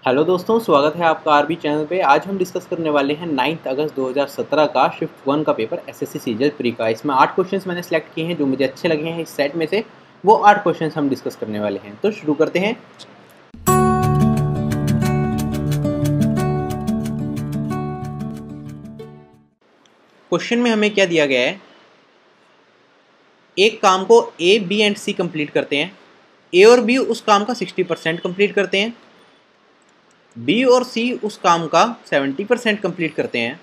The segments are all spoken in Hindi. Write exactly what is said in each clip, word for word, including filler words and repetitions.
हेलो दोस्तों, स्वागत है आपका आरबी चैनल पे। आज हम डिस्कस करने वाले हैं नाइन्थ अगस्त दो हज़ार सत्रह का शिफ्ट वन का पेपर एसएससी सीजीएल प्री का। इसमें आठ क्वेश्चंस मैंने सेलेक्ट किए हैं जो मुझे अच्छे लगे हैं। इस सेट में से वो आठ क्वेश्चंस हम डिस्कस करने वाले हैं, तो शुरू करते हैं। क्वेश्चन में हमें क्या दिया गया है, एक काम को A, B and C complete करते हैं। ए और बी उस काम का सिक्सटी परसेंट कंप्लीट करते हैं, बी और सी उस काम का सेवेंटी परसेंट कंप्लीट करते हैं।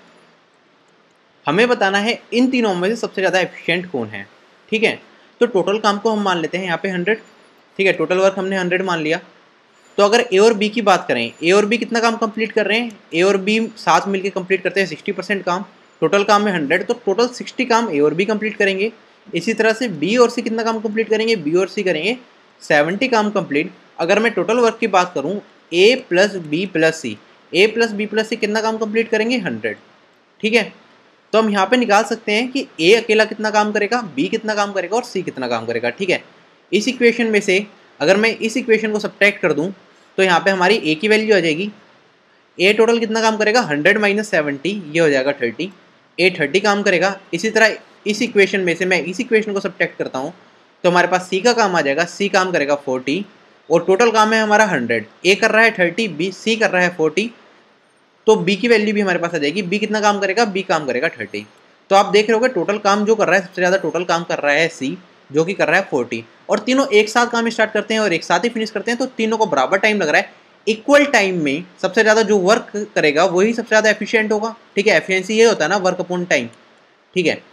हमें बताना है इन तीनों में से सबसे ज़्यादा एफिशिएंट कौन है। ठीक है, तो टोटल काम को हम मान लेते हैं यहाँ पे हंड्रेड। ठीक है, टोटल वर्क हमने हंड्रेड मान लिया। तो अगर ए और बी की बात करें, ए और बी कितना काम कंप्लीट कर रहे हैं, ए और बी साथ मिलकर कंप्लीट करते हैं सिक्सटी परसेंट काम। टोटल काम में हंड्रेड, तो टोटल सिक्सटी काम ए और बी कंप्लीट करेंगे। इसी तरह से बी और सी कितना काम कंप्लीट करेंगे, बी और सी करेंगे सेवेंटी काम कंप्लीट। अगर मैं टोटल वर्क की बात करूँ, A plus B plus C, A plus B plus C कितना काम कंप्लीट करेंगे, हंड्रेड। ठीक है, तो हम यहाँ पे निकाल सकते हैं कि ए अकेला कितना काम करेगा, बी कितना काम करेगा और सी कितना काम करेगा। ठीक है, इस इक्वेशन में से अगर मैं इस इक्वेशन को सब्ट्रैक्ट कर दूँ तो यहाँ पे हमारी ए की वैल्यू आ जाएगी। ए टोटल कितना काम करेगा, हंड्रेड माइनस सेवेंटी, ये हो जाएगा थर्टी। ए थर्टी काम करेगा। इसी तरह इस इक्वेशन में से मैं इस इक्वेशन को सब्ट्रैक्ट करता हूँ तो हमारे पास सी का काम आ जाएगा, सी काम करेगा फोर्टी और टोटल काम है हमारा हंड्रेड। ए कर रहा है थर्टी, बी सी कर रहा है फोर्टी, तो बी की वैल्यू भी हमारे पास आ जाएगी। बी कितना काम करेगा, बी काम करेगा थर्टी। तो आप देख रहे हो टोटल काम जो कर रहा है, सबसे ज़्यादा टोटल काम कर रहा है सी, जो कि कर रहा है फोर्टी। और तीनों एक साथ काम स्टार्ट करते हैं और एक साथ ही फिनिश करते हैं, तो तीनों को बराबर टाइम लग रहा है। इक्वल टाइम में सबसे ज़्यादा जो वर्क करेगा वही सबसे ज़्यादा एफिशिएंट होगा। ठीक है, एफिशिएंसी ये होता है ना, वर्क अपॉन टाइम। ठीक है,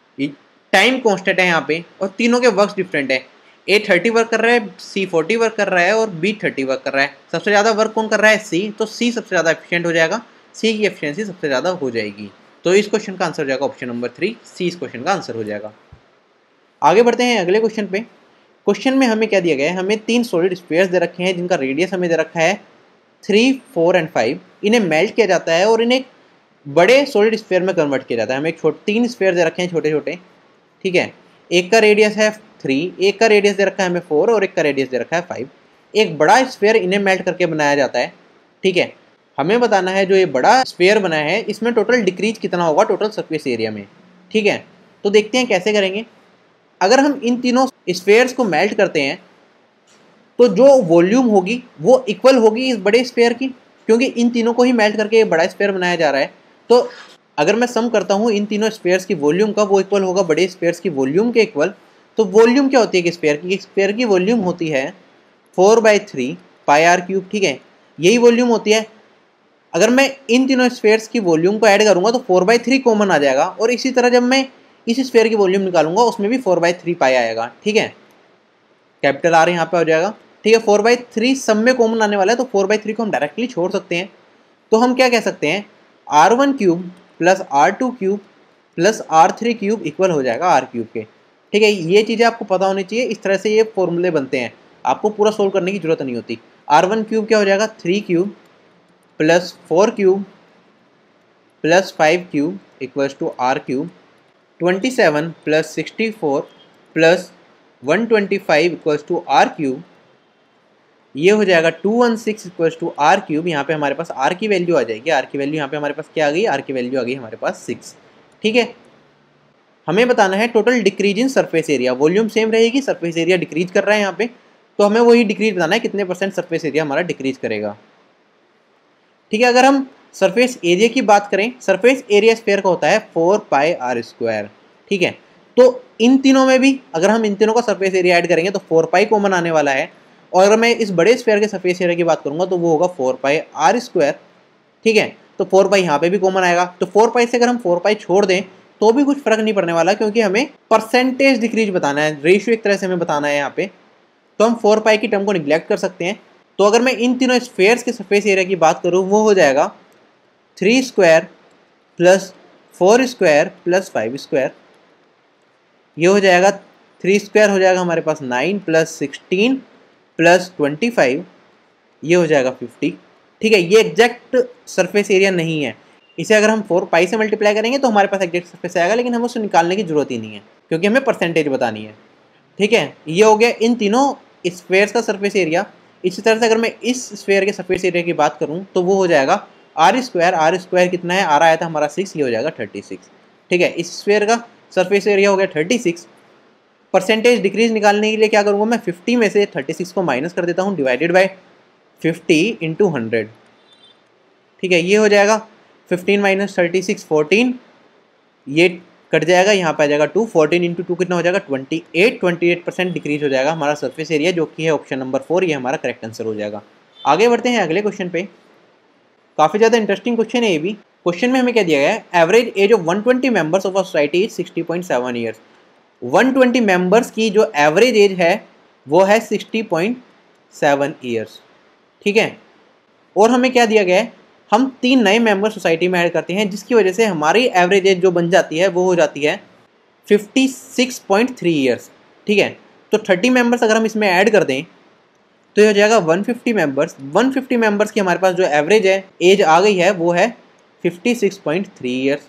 टाइम कॉन्स्टेंट है यहाँ पे और तीनों के वर्क डिफरेंट है। ए थर्टी वर्क कर रहा है, सी फोर्टी वर्क कर रहा है और बी थर्टी वर्क कर रहा है। सबसे ज़्यादा वर्क कौन कर रहा है, सी, तो सी सबसे ज़्यादा एफिशिएंट हो जाएगा, सी की एफिशिएंसी सबसे ज़्यादा हो जाएगी। तो इस क्वेश्चन का आंसर हो जाएगा ऑप्शन नंबर थ्री, सी इस क्वेश्चन का आंसर हो जाएगा। आगे बढ़ते हैं अगले क्वेश्चन पे। क्वेश्चन में हमें क्या दिया गया है, हमें तीन सॉलिड स्फीयर्स दे रखे हैं जिनका रेडियस हमें दे रखा है थ्री, फोर एंड फाइव। इन्हें मेल्ट किया जाता है और इन्हें बड़े सॉलिड स्फीयर में कन्वर्ट किया जाता है। हमें एक छोटे तीन स्फीयर दे रखे हैं छोटे छोटे। ठीक है, एक का रेडियस है थ्री, एक का रेडियस दे रखा है हमें फोर और एक का रेडियस दे रखा है फाइव। एक बड़ा स्फीयर इन्हें मेल्ट करके बनाया जाता है। ठीक है, हमें बताना है जो ये बड़ा स्फीयर बना है इसमें टोटल डिक्रीज कितना होगा टोटल सरफेस एरिया में। ठीक है, तो देखते हैं कैसे करेंगे। अगर हम इन तीनों स्फीयर्स को मेल्ट करते हैं तो जो वॉल्यूम होगी वो इक्वल होगी इस बड़े स्फीयर की, क्योंकि इन तीनों को ही मेल्ट करके बड़ा स्फीयर बनाया जा रहा है। तो अगर मैं सम करता हूँ इन तीनों स्फीयर्स की वॉल्यूम का, वो इक्वल होगा बड़े स्फीयर्स की वॉल्यूम के इक्वल। तो वॉल्यूम क्या होती है कि स्फीयर की, स्फीयर की वॉल्यूम होती है four by three pi R cube. ठीक है, यही वॉल्यूम होती है। अगर मैं इन तीनों स्फीयर्स की वॉल्यूम को ऐड करूँगा तो फोर बाई थ्री कॉमन आ जाएगा, और इसी तरह जब मैं इस स्फीयर की वॉल्यूम निकालूंगा उसमें भी फोर बाई थ्री पाई आएगा। ठीक है, कैपिटल आर यहाँ पे हो जाएगा। ठीक है, फोर बाई थ्री सब में कॉमन आने वाला है, तो फोर बाई थ्री को हम डायरेक्टली छोड़ सकते हैं। तो हम क्या कह सकते हैं, R one cube plus R two cube plus R three cube equal हो जाएगा आर क्यूब के। ठीक है, ये चीज़ें आपको पता होनी चाहिए। इस तरह से ये फॉर्मूले बनते हैं, आपको पूरा सोल्व करने की जरूरत नहीं होती। आर वन क्यूब क्या हो जाएगा, three cube plus four cube plus five cube equals to R cube. Twenty seven plus sixty four plus one twenty five equals to R cube, ये हो जाएगा two one six equals to R cube. यहाँ पे हमारे पास आर की वैल्यू आ जाएगी, आर की वैल्यू यहाँ पे हमारे पास क्या आ गई, आर की वैल्यू आ गई हमारे पास सिक्स। ठीक है, हमें बताना है total decrease in surface area. Volume same रहेगी, सरफेस एरिया डिक्रीज कर रहा है यहाँ पे, तो हमें वही डिक्रीज बताना है कितने परसेंट सरफेस एरिया हमारा डिक्रीज करेगा। ठीक है, अगर हम सरफेस एरिया की बात करें, सरफेस एरिया स्फीयर का होता है फोर पाई आर स्क्वायर। ठीक है, तो इन तीनों में भी अगर हम इन तीनों का सरफेस एरिया ऐड करेंगे तो फोर पाई कॉमन आने वाला है, और अगर मैं इस बड़े स्फीयर के सरफेस एरिया की बात करूंगा तो वो होगा फोर पाई आर स्क्वायर। ठीक है, तो फोर पाई यहाँ पे भी कॉमन आएगा, तो फोर पाई से अगर हम फोर पाई छोड़ दें तो भी कुछ फर्क नहीं पड़ने वाला, क्योंकि हमें परसेंटेज डिक्रीज बताना है, रेशियो एक तरह से हमें बताना है यहाँ पे। तो हम फोर पाई की टर्म को निग्लेक्ट कर सकते हैं। तो अगर मैं इन तीनों स्फीयर्स के सरफेस एरिया की बात करूँ, वो हो जाएगा three square plus four square plus five square. ये हो जाएगा थ्री स्क्वायर हो जाएगा हमारे पास nine plus sixteen plus twenty five, ये हो जाएगा फिफ्टी। ठीक है, ये एग्जैक्ट सरफेस एरिया नहीं है, इसे अगर हम फोर पाई से मल्टीप्लाई करेंगे तो हमारे पास एग्जैक्ट सरफेस आएगा, लेकिन हमें उससे निकालने की जरूरत ही नहीं है क्योंकि हमें परसेंटेज बतानी है। ठीक है, ये हो गया इन तीनों स्क्वायर्स का सरफेस एरिया। इसी तरह से अगर मैं इस स्फीयर के सरफेस एरिया की बात करूं तो वो हो जाएगा आर स्क्वायर, आर स्क्वायर कितना है, आर आया था हमारा सिक्स, ये हो जाएगा थर्टी सिक्स। ठीक है, इस स्फीयर का सरफेस एरिया हो गया थर्टी सिक्स। परसेंटेज डिक्रीज निकालने के लिए क्या करूँगा मैं, फिफ्टी में से थर्टी सिक्स को माइनस कर देता हूँ, divided by fifty into hundred. ठीक है, ये हो जाएगा fifteen minus thirty six fourteen, ये कट जाएगा, यहाँ पे आ जाएगा टू, फोर्टीन इंटू टू कितना हो जाएगा twenty eight, twenty eight percent decrease हो जाएगा हमारा सरफेस एरिया, जो कि है ऑप्शन नंबर फोर, ये हमारा करेक्ट आंसर हो जाएगा। आगे बढ़ते हैं अगले क्वेश्चन पे। काफ़ी ज़्यादा इंटरेस्टिंग क्वेश्चन है ये भी। क्वेश्चन में हमें क्या दिया गया है, average age of one twenty members of a society is sixty point seven years. One twenty members की जो एवरेज एज है वो है सिक्सटी पॉइंट सेवन ईयर्स। ठीक है, और हमें क्या दिया गया है, हम तीन नए मेंबर सोसाइटी में ऐड करते हैं, जिसकी वजह से हमारी एवरेज एज जो बन जाती है वो हो जाती है fifty six point three years. ठीक है, तो थर्टी मेंबर्स अगर हम इसमें ऐड कर दें तो ये हो जाएगा one fifty members. One fifty members की हमारे पास जो एवरेज है एज आ गई है वो है fifty six point three years.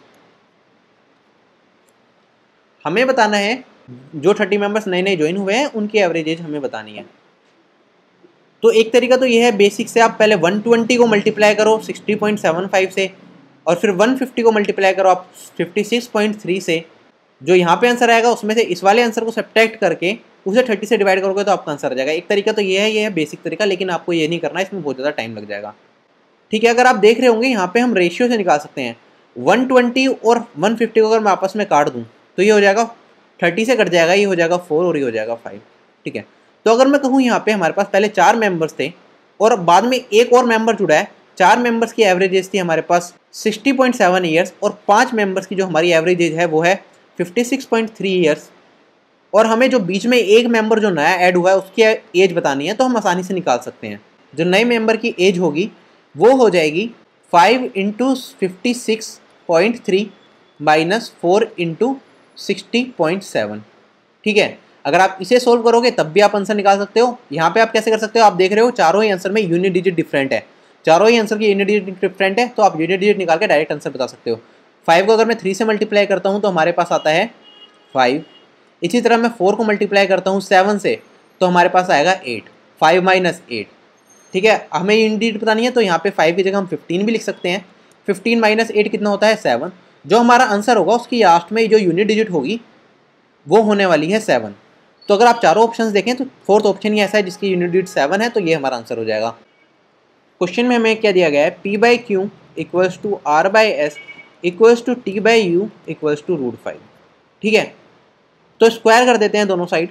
हमें बताना है जो थर्टी मेंबर्स नए नए ज्वाइन हुए हैं उनकी एवरेज एज हमें बतानी है। तो एक तरीका तो ये है, बेसिक से आप पहले वन ट्वेंटी को मल्टीप्लाई करो सिक्सटी पॉइंट सेवन फाइव से, और फिर वन फिफ्टी को मल्टीप्लाई करो आप फिफ्टी सिक्स पॉइंट थ्री से। जो यहाँ पे आंसर आएगा उसमें से इस वाले आंसर को सब्ट्रैक्ट करके उसे थर्टी से डिवाइड करोगे तो आपका आंसर आ जाएगा। एक तरीका तो ये है, ये है बेसिक तरीका, लेकिन आपको ये नहीं करना है, इसमें बहुत ज़्यादा टाइम लग जाएगा। ठीक है, अगर आप देख रहे होंगे यहाँ पे हम रेशियो से निकाल सकते हैं। वन ट्वेंटी और वन फिफ्टी को अगर मैं आपस में काट दूँ तो ये हो जाएगा थर्टी से कट जाएगा, ये हो जाएगा फोर और ये हो जाएगा फाइव। ठीक है, तो अगर मैं कहूँ यहाँ पे हमारे पास पहले चार मेंबर्स थे और बाद में एक और मेंबर जुड़ा है, चार मेंबर्स की एवरेज एज थी हमारे पास सिक्सटी पॉइंट सेवन ईयर्स, और पाँच मेंबर्स की जो हमारी एवरेज एज है वो है fifty six point three years, और हमें जो बीच में एक मेंबर जो नया ऐड हुआ है उसकी एज बतानी है, तो हम आसानी से निकाल सकते हैं। जो नए मेंबर की एज होगी वो हो जाएगी five into fifty six point three minus four into sixty point seven. ठीक है, अगर आप इसे सोल्व करोगे तब भी आप आंसर निकाल सकते हो। यहाँ पे आप कैसे कर सकते हो, आप देख रहे हो चारों ही आंसर में यूनिट डिजिट डिफरेंट है, चारों ही आंसर की यूनिट डिजिट डिफरेंट है, तो आप यूनिट डिजिट निकाल के डायरेक्ट आंसर बता सकते हो। फाइव को अगर मैं थ्री से मल्टीप्लाई करता हूँ तो हमारे पास आता है फाइव। इसी तरह मैं फोर को मल्टीप्लाई करता हूँ सेवन से तो हमारे पास आएगा एट, फाइव माइनस एट। ठीक है, हमें यूनिट डिजिट बतानी है तो यहाँ पे फाइव की जगह हम फिफ्टीन भी लिख सकते हैं। फिफ्टीन माइनस एट कितना होता है, सेवन। जो हमारा आंसर होगा उसकी लास्ट में जो यूनिट डिजिट होगी वो होने वाली है सेवन। तो अगर आप चारों ऑप्शंस देखें तो फोर्थ ऑप्शन ही ऐसा है जिसकी यूनिट डिजिट सेवन है, तो ये हमारा आंसर हो जाएगा। क्वेश्चन में हमें क्या दिया गया है, P by Q equals to R by S equals to T by U equals to root five. ठीक है, तो स्क्वायर कर देते हैं दोनों साइड,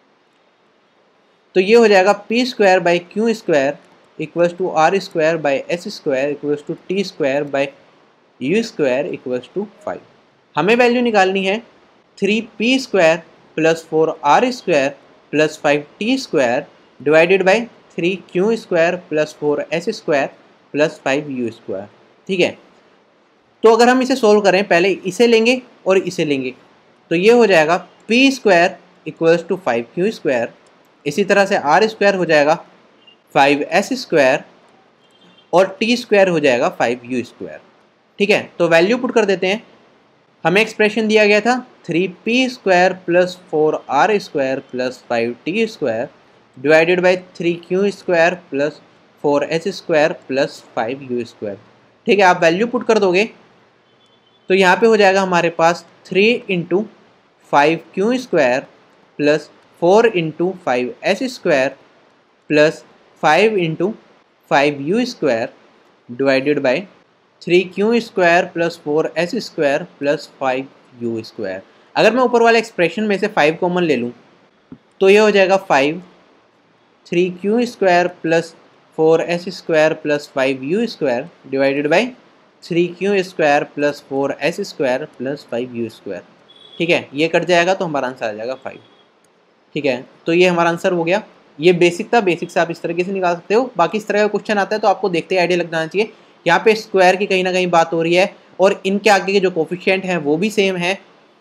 तो ये हो जाएगा P square by Q square equals to R square by S square equals to T square by U square equals to five. हमें वैल्यू निकालनी है three P square plus four R square plus five T square divided by three Q square plus four S square plus five U square. ठीक है, तो अगर हम इसे सोल्व करें, पहले इसे लेंगे और इसे लेंगे, तो ये हो जाएगा P square equals to five Q square, इसी तरह से आर स्क्वायर हो जाएगा फाइव एस स्क्वायर और टी स्क्वायर हो जाएगा फाइव यू स्क्वायर। ठीक है, तो वैल्यू पुट कर देते हैं। हमें एक्सप्रेशन दिया गया था three P square plus four R square plus five T square divided by three Q square plus four S square plus five U square. ठीक है, आप वैल्यू पुट कर दोगे तो यहाँ पे हो जाएगा हमारे पास three into five Q square plus four into five S square plus five into five U square divided by three Q square plus four S square plus five U square. अगर मैं ऊपर वाले एक्सप्रेशन में से फाइव कॉमन ले लूँ तो ये हो जाएगा five three Q square plus four S square plus five U square divided by three Q square plus four S square plus five U square. ठीक है, ये कट जाएगा तो हमारा आंसर आ जाएगा फाइव। ठीक है, तो ये हमारा आंसर हो गया। ये बेसिक था, बेसिक से आप इस तरीके से निकाल सकते हो। बाकी इस तरह का क्वेश्चन आता है तो आपको देखते ही आइडिया लग जाना चाहिए। यहाँ पे स्क्वायर की कहीं ना कहीं बात हो रही है और इनके आगे के जो कोफिशिएंट हैं वो भी सेम है।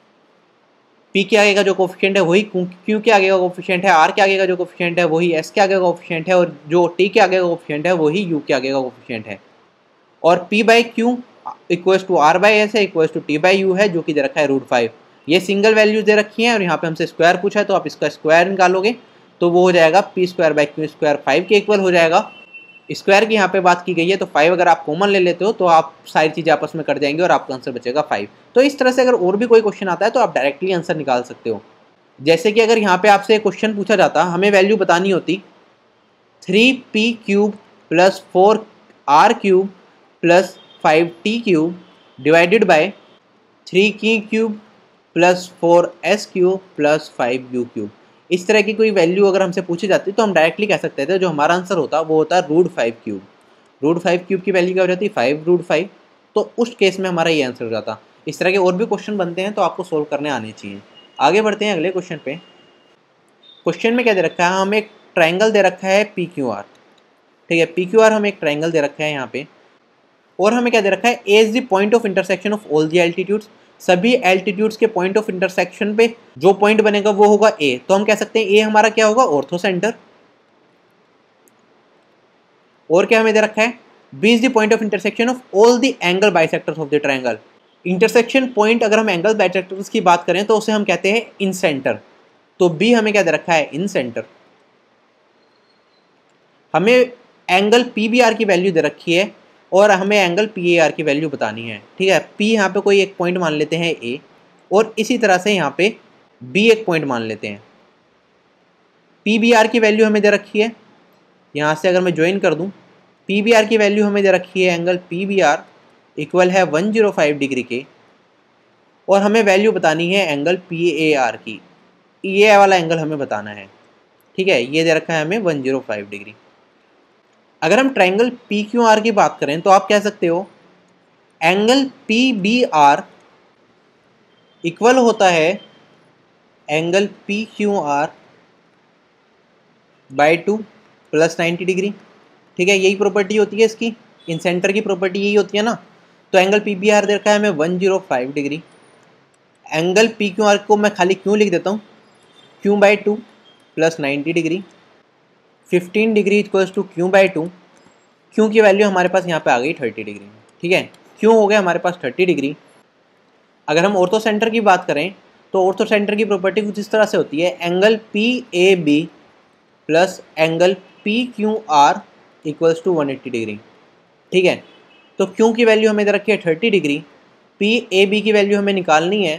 पी के आगे का जो कोफिशिएंट है वही क्यू के आगे का कोफिशिएंट है, आर के आगे का जो कोफिशिएंट है वही एस के आगे का कोफिशिएंट है, और जो टी के आगे का कोफिशिएंट है वही यू के आगे का कोफिशिएंट है। और P by Q equals to R by S है equals to T by U है, जो कि दे रखा है रूट फाइव। ये सिंगल वैल्यूज दे रखी हैं और यहाँ पे हमसे स्क्वायर पूछा है तो आप इसका स्क्वायर निकालोगे तो वो हो जाएगा P square by Q square five के इक्वल हो जाएगा। स्क्वायर की यहाँ पे बात की गई है तो फाइव अगर आप कॉमन ले लेते हो तो आप सारी चीज़ें आपस में कर जाएंगे और आपका आंसर बचेगा फाइव। तो इस तरह से अगर और भी कोई क्वेश्चन आता है तो आप डायरेक्टली आंसर निकाल सकते हो। जैसे कि अगर यहाँ पे आपसे क्वेश्चन पूछा जाता, हमें वैल्यू बतानी होती three P cube plus four R cube plus five T cube divided by three की cube plus four S cube plus five U cube. इस तरह की कोई वैल्यू अगर हमसे पूछी जाती तो हम डायरेक्टली कह सकते थे जो हमारा आंसर होता वो होता root five cube. Root five cube की वैल्यू क्या हो जाती है? Five root five. तो उस केस में हमारा ये आंसर हो जाता। इस तरह के और भी क्वेश्चन बनते हैं तो आपको सोल्व करने आने चाहिए। आगे बढ़ते हैं अगले क्वेश्चन पे। क्वेश्चन में क्या दे रखा है? हमें एक ट्राइंगल दे रखा है पी क्यू आर। ठीक है, पी क्यू आर हमें एक ट्राइंगल दे रखा है यहाँ पे, और हमें क्या दे रखा है? A is the point of intersection of all the altitudes. सभी एल्टीट्यूड्स के पॉइंट ऑफ इंटरसेक्शन पे जो पॉइंट बनेगा वो होगा ए। तो हम कह सकते हैं ए हमारा क्या होगा? Orthocentre. और क्या हमें दे रखा है? B is the point of intersection of all the angle bisectors of the triangle. Intersection point अगर हम एंगल बाइसेक्टर्स की बात करें तो उसे हम कहते हैं इन सेंटर। तो बी हमें क्या दे रखा है? Incentre. हमें एंगल पी बी आर की वैल्यू दे रखी है और हमें एंगल पी ए आर की वैल्यू बतानी है। ठीक है, पी यहाँ पे कोई एक पॉइंट मान लेते हैं ए, और इसी तरह से यहाँ पे बी एक पॉइंट मान लेते हैं। पी बी आर की वैल्यू हमें दे रखी है, यहाँ से अगर मैं ज्वाइन कर दूँ, पी बी आर की वैल्यू हमें दे रखी है angle P B R equal है वन जीरो फाइव डिग्री के, और हमें वैल्यू बतानी है एंगल पी ए आर की। ये वाला एंगल हमें बताना है। ठीक है, ये दे रखा है हमें वन जीरो फाइव डिग्री। अगर हम ट्राइंगल पी क्यू आर की बात करें तो आप कह सकते हो angle P B R equal होता है angle P Q R by two plus ninety degree. ठीक है, यही प्रॉपर्टी होती है इसकी, इन सेंटर की प्रॉपर्टी यही होती है ना। तो एंगल पी बी आर दे रखा है हमें one zero five degree. Angle P Q R को मैं खाली क्यों लिख देता हूँ, Q by two plus ninety degree. Fifteen degree equals to Q by two. Q की वैल्यू हमारे पास यहाँ पे आ गई थर्टी डिग्री। ठीक है, क्यू हो गया हमारे पास थर्टी डिग्री। अगर हम ऑर्थो सेंटर की बात करें तो ऑर्थो सेंटर की प्रॉपर्टी कुछ इस तरह से होती है angle P A B plus angle P Q R equals to one eighty degree. ठीक है, तो क्यू की वैल्यू हमें दे रखी है thirty degree, P A B की वैल्यू हमें निकालनी है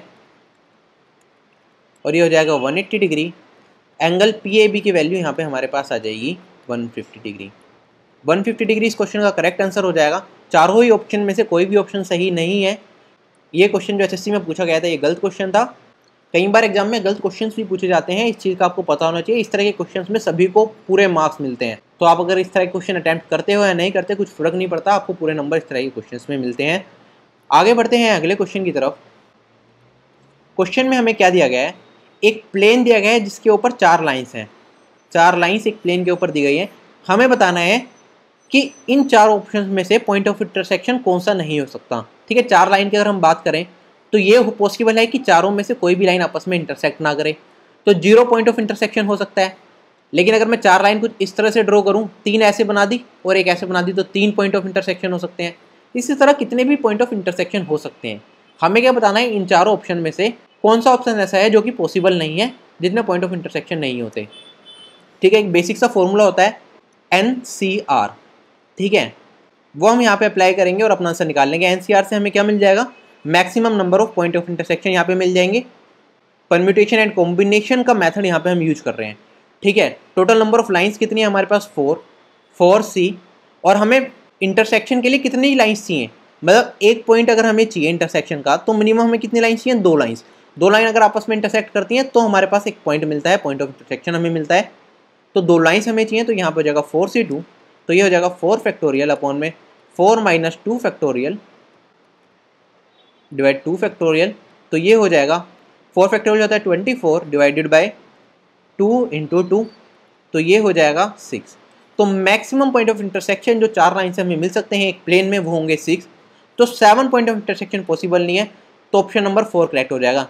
और ये हो जाएगा one eighty degree. Angle P A B की वैल्यू यहाँ पे हमारे पास आ जाएगी one fifty degree. One fifty degree इस क्वेश्चन का करेक्ट आंसर हो जाएगा। चारों ही ऑप्शन में से कोई भी ऑप्शन सही नहीं है। ये क्वेश्चन जो एस एस सी में पूछा गया था ये गलत क्वेश्चन था। कई बार एग्जाम में गलत क्वेश्चंस भी पूछे जाते हैं, इस चीज़ का आपको पता होना चाहिए। इस तरह के क्वेश्चंस में सभी को पूरे मार्क्स मिलते हैं। तो आप अगर इस तरह के क्वेश्चन अटैम्प्ट करते हो या नहीं करते कुछ फर्क नहीं पड़ता, आपको पूरे नंबर इस तरह के क्वेश्चंस में मिलते हैं। आगे बढ़ते हैं अगले क्वेश्चन की तरफ। क्वेश्चन में हमें क्या दिया गया है? एक प्लेन दिया गया है जिसके ऊपर चार लाइन्स हैं। चार लाइन्स एक प्लेन के ऊपर दी गई है। हमें बताना है कि इन चार ऑप्शंस में से पॉइंट ऑफ इंटरसेक्शन कौन सा नहीं हो सकता। ठीक है, चार लाइन की अगर हम बात करें तो ये पॉसिबल है कि चारों में से कोई भी लाइन आपस में इंटरसेक्ट ना करे, तो जीरो पॉइंट ऑफ इंटरसेक्शन हो सकता है। लेकिन अगर मैं चार लाइन कुछ इस तरह से ड्रॉ करूँ, तीन ऐसे बना दी और एक ऐसे बना दी, तो तीन पॉइंट ऑफ इंटरसेक्शन हो सकते हैं। इसी तरह कितने भी पॉइंट ऑफ इंटरसेक्शन हो सकते हैं। हमें क्या बताना है? इन चारों ऑप्शन में से कौन सा ऑप्शन ऐसा है जो कि पॉसिबल नहीं है, जितने पॉइंट ऑफ इंटरसेक्शन नहीं होते। ठीक है, एक बेसिक सा फॉर्मूला होता है एन सी आर। ठीक है, वो हम यहाँ पे अप्लाई करेंगे और अपना आंसर निकाल लेंगे। एन सी आर से हमें क्या मिल जाएगा? Maximum number of point of intersection यहाँ पे मिल जाएंगे। परम्यूटेशन एंड कॉम्बिनेशन का मेथड यहाँ पे हम यूज कर रहे हैं। ठीक है, टोटल नंबर ऑफ लाइंस कितनी है हमारे पास? फोर फोर सी। और हमें इंटरसेक्शन के लिए कितनी लाइंस चाहिए? मतलब एक पॉइंट अगर हमें चाहिए इंटरसेक्शन का तो मिनिमम हमें कितनी लाइंस चाहिए? दो लाइंस। दो लाइन अगर आपस में इंटरसेक्ट करती हैं तो हमारे पास एक पॉइंट मिलता है, पॉइंट ऑफ इंटरसेक्शन हमें मिलता है। तो दो लाइंस हमें चाहिए, तो यहाँ पर हो जाएगा फोर सी टू, तो ये हो जाएगा फोर फैक्टोरियल अपॉन में four minus two factorial divide two factorial. तो ये हो जाएगा फोर फैक्टोरियल होता है twenty four divided by two into two, तो ये हो जाएगा सिक्स। तो मैक्सिमम पॉइंट ऑफ इंटरसेक्शन जो चार लाइन से हमें मिल सकते हैं एक प्लेन में वो होंगे सिक्स। तो seven point of intersection possible नहीं है, तो ऑप्शन नंबर फोर करेक्ट हो जाएगा।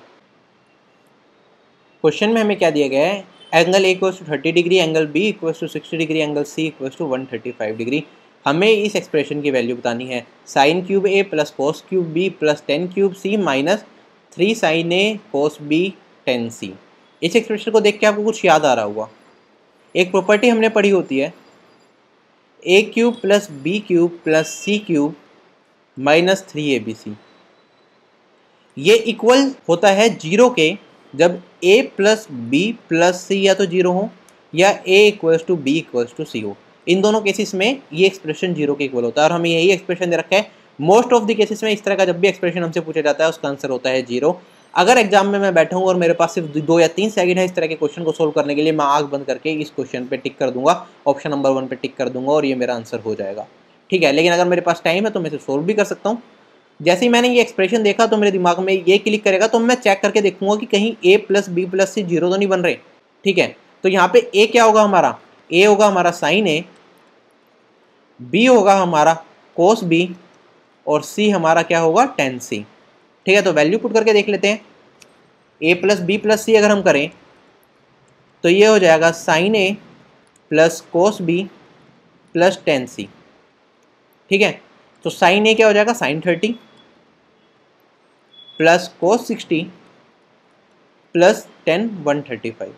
क्वेश्चन में हमें क्या दिया गया है? Angle A equals to thirty degree, angle B equals to sixty degree, angle C equals to one thirty five degree. हमें इस एक्सप्रेशन की वैल्यू बतानी है। Sine cube A plus cos cube B plus tan cube C minus three sine A cos B tan C. इस एक्सप्रेशन को देख के आपको कुछ याद आ रहा होगा। एक प्रॉपर्टी हमने पढ़ी होती है A cube plus B cube plus C cube minus three A B C. ये इक्वल होता है जीरो के जब a plus B plus C या तो जीरो हो या a equals to B equals to C हो। इन दोनों केसेस में ये एक्सप्रेशन जीरो के इक्वल होता है और हमें यही एक्सप्रेशन दे रखा है। मोस्ट ऑफ द केसेस में इस तरह का जब भी एक्सप्रेशन हमसे पूछा जाता है उसका आंसर होता है जीरो। अगर एग्जाम में मैं बैठा हूँ और मेरे पास सिर्फ दो या तीन सेकंड है इस तरह के क्वेश्चन को सोल्व करने के लिए, मैं आँख बंद करके इस क्वेश्चन पे टिक कर दूंगा, ऑप्शन नंबर वन पे टिक कर दूंगा और ये मेरा आंसर हो जाएगा। ठीक है, लेकिन अगर मेरे पास टाइम है तो मैं इसे सोल्व भी कर सकता हूँ। जैसे ही मैंने ये एक्सप्रेशन देखा तो मेरे दिमाग में ये क्लिक करेगा तो मैं चेक करके देखूंगा कि कहीं a plus B plus C zero तो नहीं बन रहे। ठीक है, तो यहाँ पे a क्या होगा हमारा, a होगा हमारा साइन a, b होगा हमारा कोस b और c हमारा क्या होगा टेन c। ठीक है, तो वैल्यू पुट करके देख लेते हैं। a plus B plus C अगर हम करें तो ये हो जाएगा sine a plus cos b plus tan c। ठीक है, तो साइन ए क्या हो जाएगा sine thirty plus cos sixty plus tan one thirty five.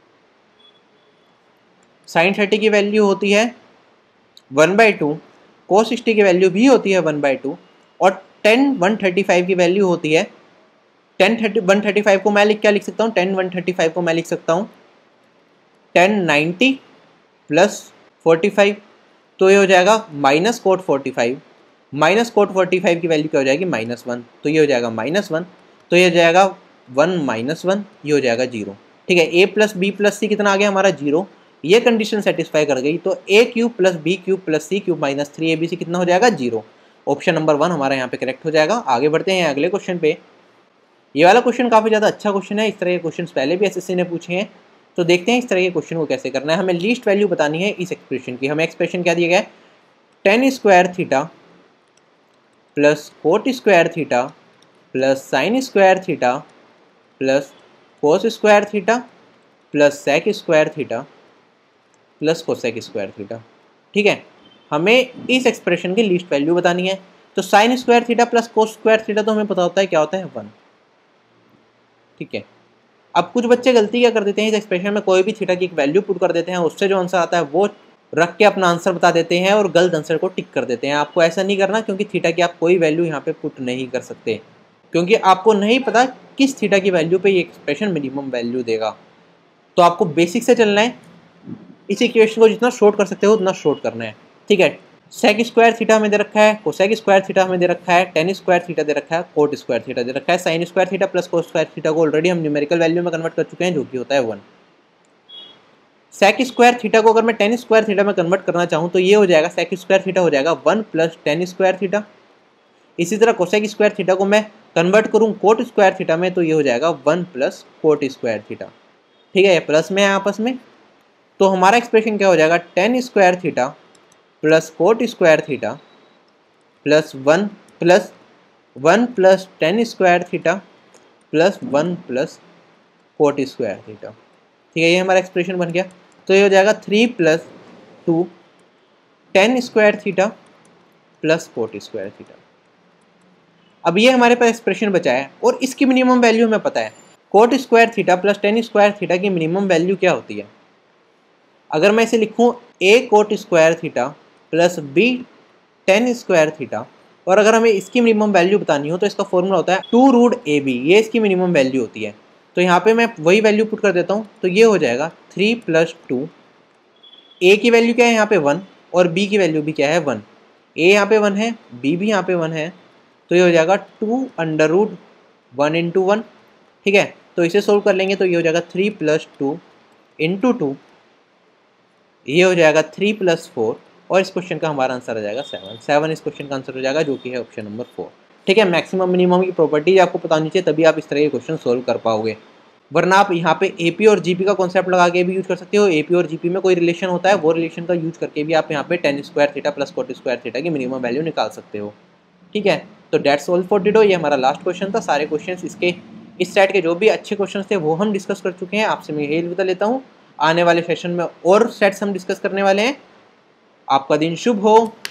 Sine thirty की वैल्यू होती है one by two, cos sixty की वैल्यू भी होती है वन बाई टू और टेन वन थर्टी फाइव की वैल्यू होती है ten thirty one thirty five को मैं लिख क्या लिख सकता हूँ टेन वन थर्टी फाइव को मैं लिख सकता हूँ tan ninety plus forty five. तो ये हो जाएगा minus cot forty five, minus cot forty five की वैल्यू क्या हो जाएगी माइनस वन, तो ये हो जाएगा माइनस वन, तो ये हो जाएगा वन माइनस वन, ये हो जाएगा जीरो। ठीक है, A plus B plus C कितना आ गया हमारा जीरो। ये कंडीशन सेटिस्फाई कर गई तो A cube plus B cube plus C cube minus three A B C कितना हो जाएगा जीरो। ऑप्शन नंबर वन हमारा यहाँ पे करेक्ट हो जाएगा। आगे बढ़ते हैं अगले क्वेश्चन पे। ये वाला क्वेश्चन काफ़ी ज़्यादा अच्छा क्वेश्चन है, इस तरह के क्वेश्चन पहले भी एसएससी ने पूछे हैं। तो देखते हैं इस तरह के क्वेश्चन को कैसे करना है। हमें लीस्ट वैल्यू बतानी है इस एक्सप्रेशन की। हमें एक्सप्रेशन क्या दिया गया है, tan square theta plus cot square theta plus sine square theta plus cos square theta plus sec square theta plus cosec square theta. ठीक है, हमें इस एक्सप्रेशन की लीस्ट वैल्यू बतानी है। तो sine square theta plus cos square theta तो हमें पता होता है क्या होता है वन। ठीक है, अब कुछ बच्चे गलती क्या कर देते हैं, इस एक्सप्रेशन में कोई भी थीटा की एक वैल्यू पुट कर देते हैं, उससे जो आंसर आता है वो रख के अपना आंसर बता देते हैं और गलत आंसर को टिक कर देते हैं। आपको ऐसा नहीं करना, क्योंकि थीटा की आप कोई वैल्यू यहाँ पे पुट नहीं कर सकते, क्योंकि आपको नहीं पता किस थीटा की वैल्यू पे ये एक्सप्रेशन मिनिमम वैल्यू देगा। तो आपको बेसिक से चलना है, इस इक्वेशन को जितना शॉर्ट कर सकते हो उतना शॉर्ट करना है। ठीक है, सेक स्क्वायर थीटा हमें दे रखा है, कोसेक स्क्वायर थीटा हमें दे रखा है, टेन स्क्वायर थीटा दे रखा है, कोट स्क्वायर थीटा दे रखा है, sine square theta plus cos square theta को ऑलरेडी हम न्यूमेरिकल वैल्यू में कन्वर्ट कर चुके हैं जो कि होता है वन। सेक स्क्वायर थीटा को अगर मैं टेन स्क्वायर थीटा में कन्वर्ट करना चाहूँ तो ये हो जाएगा सेक स्क्वायर थीटा हो जाएगा one plus tan square theta. इसी तरह कोसेक स्क्वायर थीटा को मैं कन्वर्ट करूँ कोट स्क्वायर थीटा में तो ये हो जाएगा one plus cot square theta. ठीक है, ये प्लस में है आपस में, तो हमारा एक्सप्रेशन क्या हो जाएगा, tan square theta plus cot square theta plus one plus one plus tan square theta plus one plus cot square theta. ठीक है, ये हमारा एक्सप्रेशन बन गया। तो ये हो जाएगा three plus two tan square theta plus cot square theta. अब ये हमारे पास एक्सप्रेशन बचा है और इसकी मिनिमम वैल्यू हमें पता है। Cot square theta plus tan square theta की मिनिमम वैल्यू क्या होती है। अगर मैं इसे लिखूँ A cot square theta plus B tan square theta, और अगर हमें इसकी मिनिमम वैल्यू बतानी हो तो इसका फॉर्मूला होता है टू रूट ए बी, ये इसकी मिनिमम वैल्यू होती है। तो यहाँ पे मैं वही वैल्यू पुट कर देता हूँ, तो ये हो जाएगा थ्री प्लस टू, ए की वैल्यू क्या है यहाँ पे वन और बी की वैल्यू भी क्या है वन। ए यहाँ पे वन है, बी भी यहाँ पे वन है, तो ये हो जाएगा two under root one into one. ठीक है, तो इसे सोल्व कर लेंगे तो ये हो जाएगा three plus two into two, ये हो जाएगा थ्री प्लस फोर और इस क्वेश्चन का हमारा आंसर आ जाएगा सेवन। सेवन इस क्वेश्चन का आंसर हो जाएगा जो कि है ऑप्शन नंबर फोर। ठीक है, मैक्सिमम मिनिमम की प्रॉपर्टीज आपको पता होनी चाहिए, तभी आप इस तरह के क्वेश्चन सोल्व कर पाओगे, वरना आप यहाँ पे एपी और जीपी का कॉन्सेप्ट लगा के भी यूज कर सकते हो। एपी और जीपी में कोई रिलेशन होता है, वो रिलेशन का यूज करके भी आप यहाँ पे tan square theta plus cot square theta की मिनिमम वैल्यू निकाल सकते हो। ठीक है, तो डेट्स ऑल फॉर टुडे। ये हमारा लास्ट क्वेश्चन था। सारे क्वेश्चन इसके इस सेट के जो भी अच्छे क्वेश्चन थे वो हम डिस्कस कर चुके हैं। आपसे मैं यही बता लेता हूँ, आने वाले सेशन में और सेट्स हम डिस्कस करने वाले हैं। आपका दिन शुभ हो।